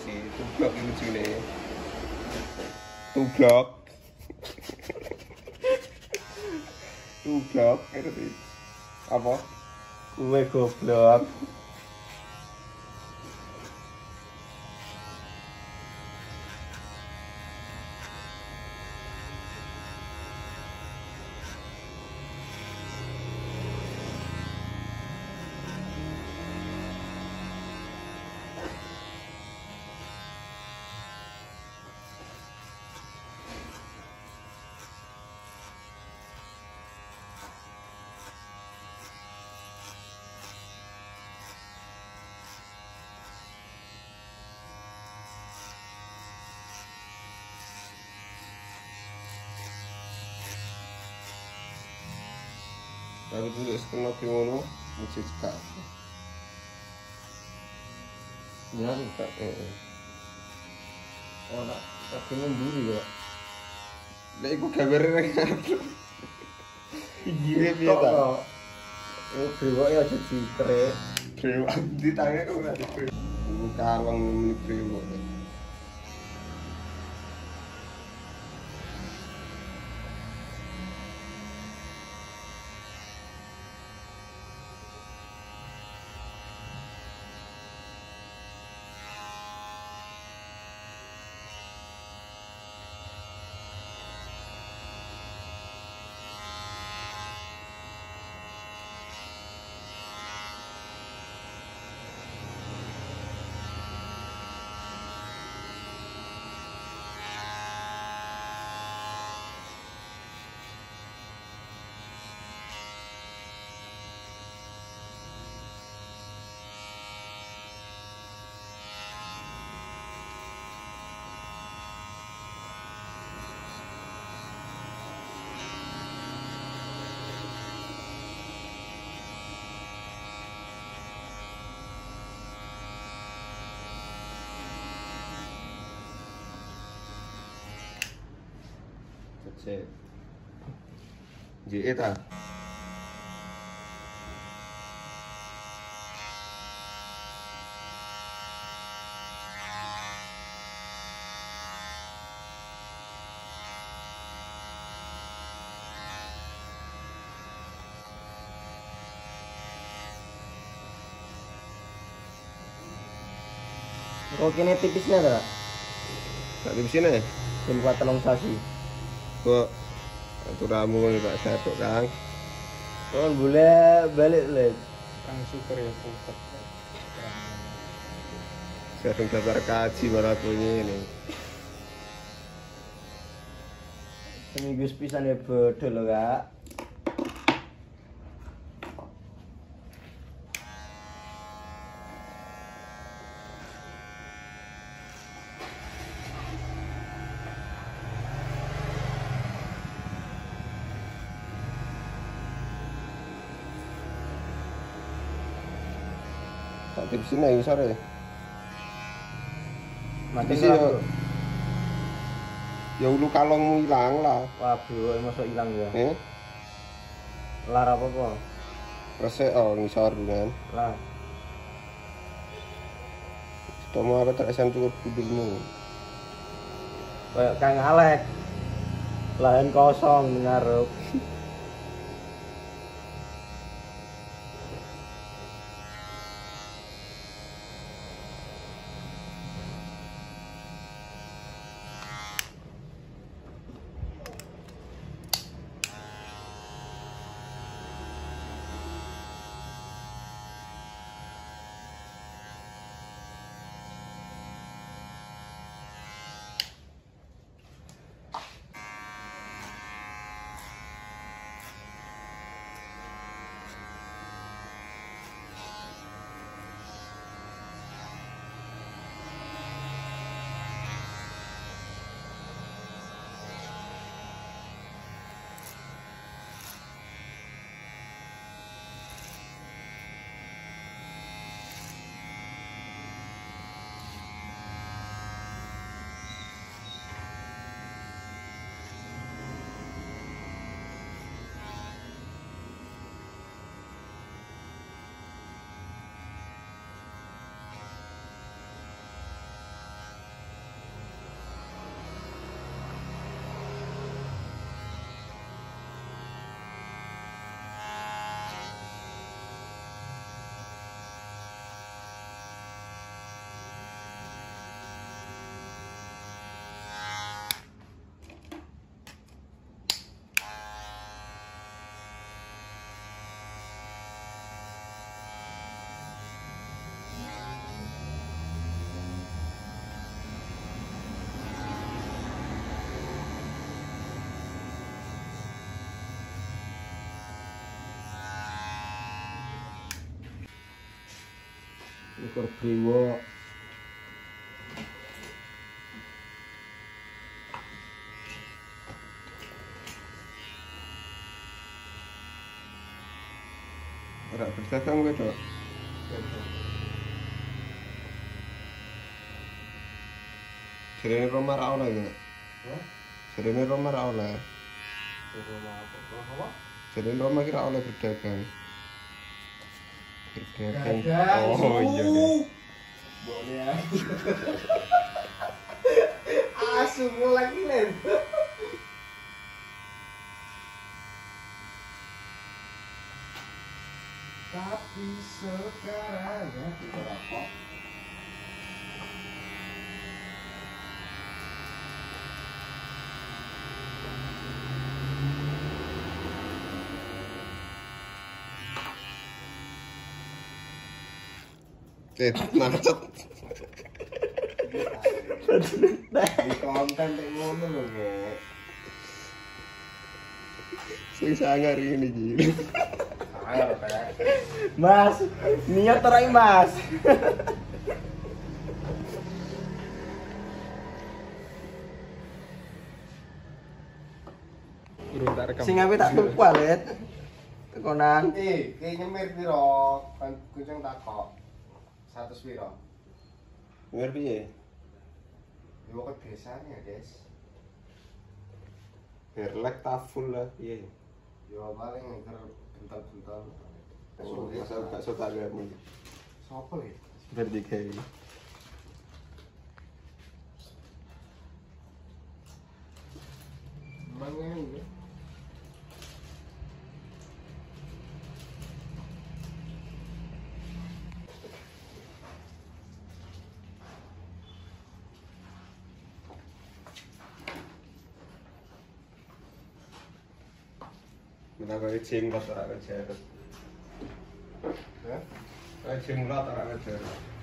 sih, tublok itu lucunya. Tublok. Tublok itu sih. Apa? Kue goblok. Baru tulis kena ngono, mesti cekak. Ya enggak. Oh, nak tapi memburi kok. Lek iku gambar nang ngarep. Iya piye ta? Oh, brewok ya aja dikrek. Brewok ditangek ora dikrek. Kalong muni brewok. Cek. JE ta. Kok kene tipisnya ta? Tak di sini. Ben kuat telung sasi. Kok aturamu ngono Pak Satuk Kang. Kon boleh balik lek. Kang super ya super. Saya daftar kaji malah bunyi ini. Seminggu sepisan ya bodoh lho, Kak. Tak di sini sore. Makin Sih, lah. ya ulu kalongmu hilang lah. Wah, bro, masuk hilang ya. Lar Lar apa kok? resik oh ngisor kan. Lah. Tomo apa tak esan cukup kudulmu. Kayak Kang Alek. Lahan kosong ngarep. Ukur brewok. Ora berdagang kowe, Dok. Jarene Roma ra oleh ya. Jarene Roma ra oleh. Jarene Roma kira oleh berdagang. Berdagang. Oh iya deh. Boleh. Asu lagi len. Tapi sekarang ya berapa? Macet. Di konten kayak ngono lho, Nek. Sing sangar ini gini. Ayo, Pak. Mas, niat terai Mas. Urung tak rekam. Sing ape tak tuku alet. Tekonan. Kayak nyemir piro? Kan kucing takok. 100 piro? Nyemir piye? Yo ke desanya, Des. Berlek ta full lah, piye? Yo paling ngeker bentar-bentar. Masa gak suka gamu. Sopo ya? Berdikai. Mangan ya. Menanggapi cing pas ora kerja. Ya? Cing mulat ora kerja.